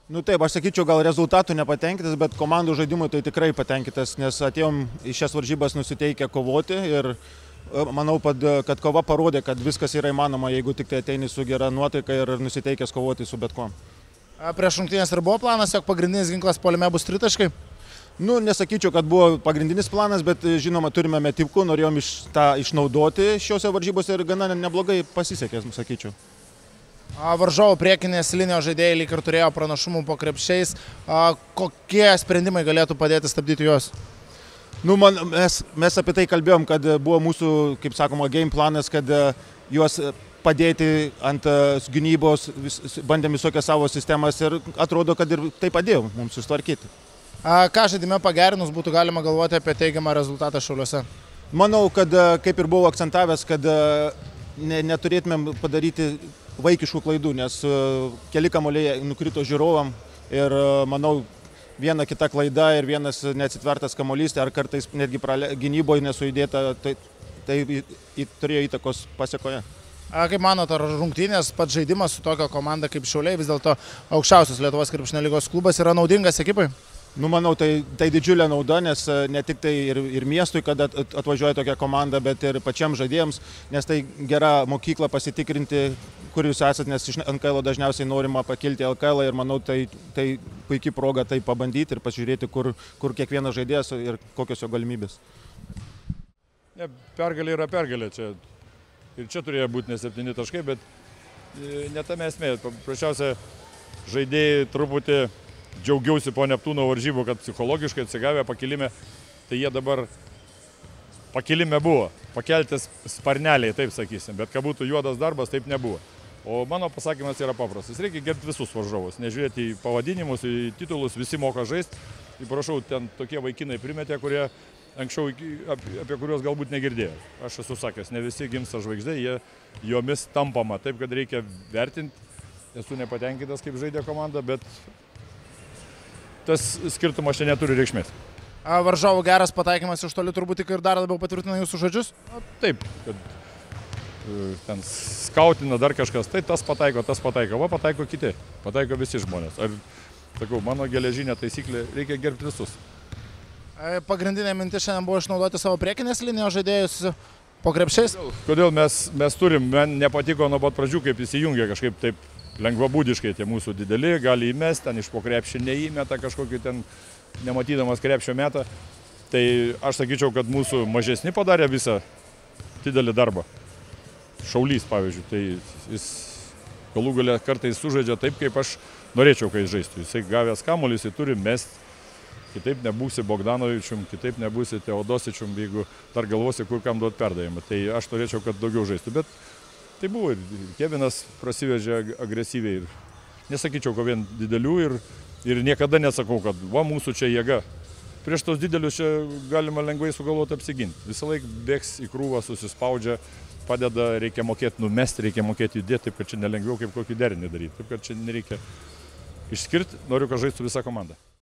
Nu taip, aš sakyčiau, gal rezultatų nepatenkintas, bet komandų žaidimui tai tikrai patenkintas, nes atėjom į šias varžybas nusiteikę kovoti ir manau, kad kova parodė, kad viskas yra įmanoma, jeigu tik tai ateini su gera nuotaika ir nusiteikęs kovoti su bet kuo. Prieš rungtynes ir buvo planas, jog pagrindinis ginklas puolime bus tritaškai? Nu, nesakyčiau, kad buvo pagrindinis planas, bet žinoma, turime metikų, norėjom tą išnaudoti šiuose varžybose ir gana neblogai pasisekė, sakyčiau. Varžovų priekinės linijos žaidėjai lyg ir turėjo pranašumų po krepšiais. Kokie sprendimai galėtų padėti stabdyti juos? Nu, mes apie tai kalbėjom, kad buvo mūsų, kaip sakoma, game planas, kad juos padėti ant gynybos, bandėm visokias savo sistemas ir atrodo, kad ir tai padėjo mums susitvarkyti. Ką žaidime pagerinus būtų galima galvoti apie teigiamą rezultatą Šiauliuose? Manau, kad kaip ir buvau akcentavęs, kad neturėtumėm padaryti vaikiškų klaidų, nes keli kamuoliai nukrito žiūrovam ir manau, viena kita klaida ir vienas neatsitvertas kamuolys, ar kartais netgi gynyboje nesujudėta, tai turėjo įtakos pasiekoje. Kaip manote, ar rungtynės, pats žaidimas su tokia komanda kaip Šiauliai, vis dėlto aukščiausios Lietuvos krepšinio lygos klubas, yra naudingas ekipai? Nu, manau, tai didžiulė nauda, nes ne tik tai ir miestui, kad atvažiuoja tokia komanda, bet ir pačiam žaidėjams, nes tai gera mokykla pasitikrinti, kur jūs esate, nes iš NKL dažniausiai norima pakilti LKL ir manau, tai puikiai proga tai pabandyti ir pasižiūrėti, kur kiekvienas žaidėjas ir kokios jo galimybės. Ne, pergalė yra pergalė čia. Ir čia turėjo būti ne 7 taškai, bet ne tame esmė. Prašiausia, žaidėjai truputį džiaugiausi po Neptūno varžybų, kad psichologiškai atsigavę pakilime, tai jie dabar pakilime buvo, pakeltis sparneliai, taip sakysim, bet kad būtų juodas darbas, taip nebuvo. O mano pasakymas yra paprastas, reikia gerbti visus varžovus, nežiūrėti į pavadinimus, į titulus, visi moka žaisti. Ir prašau, ten tokie vaikinai primetė, kurie anksčiau, apie kuriuos galbūt negirdėjo. Aš esu sakęs, ne visi gimsta žvaigždė, jie jomis tampama, taip kad reikia vertinti. Esu nepatenkintas, kaip žaidė komanda, bet tas skirtumas čia neturi reikšmės. Varžovų geras pataikymas iš toli turbūt tik ir dar labiau patvirtina jūsų žodžius? Taip, kad ten skautina dar kažkas, tai tas pataiko, va pataiko kiti, pataiko visi žmonės. Ar, sakau, mano geležinė taisyklė, reikia gerbti visus. Pagrindinė mintis šiandien buvo išnaudoti savo priekinės linijos žaidėjus po krepšiais? Kodėl mes turim, man nepatiko nuo pat pradžių, kaip įsijungia kažkaip taip lengvabūdiškai tie mūsų dideli, gali įmesti, ten iš po krepšį neįmeta kažkokį ten nematydamas krepšio metą. Tai aš sakyčiau, kad mūsų mažesni padarė visą didelį darbą. Šaulys, pavyzdžiui, tai jis galų galę kartais sužaidžia taip, kaip aš norėčiau, kai jis žaistų. Jisai gavęs kamuolį, jisai turi mesti. Kitaip nebūsi Bogdanovičium, kitaip nebūsi Teodosičium, jeigu dar galvosi, kur kam duoti perdavimą. Tai aš norėčiau, kad daugiau žaistų. Bet tai buvo ir Kevinas prasivežė agresyviai. Nesakyčiau, ko vien didelių ir niekada nesakau, kad va mūsų čia jėga. Prieš tos didelius čia galima lengvai sugalvoti apsiginti. Visą laiką bėgs į krūvą, susispaudžia, padeda, reikia mokėti numesti, reikia mokėti judėti, taip kad čia nelengviau kaip kokį derinį daryti. Taip kad čia nereikia išskirti, noriu, kad žaistų visa komanda.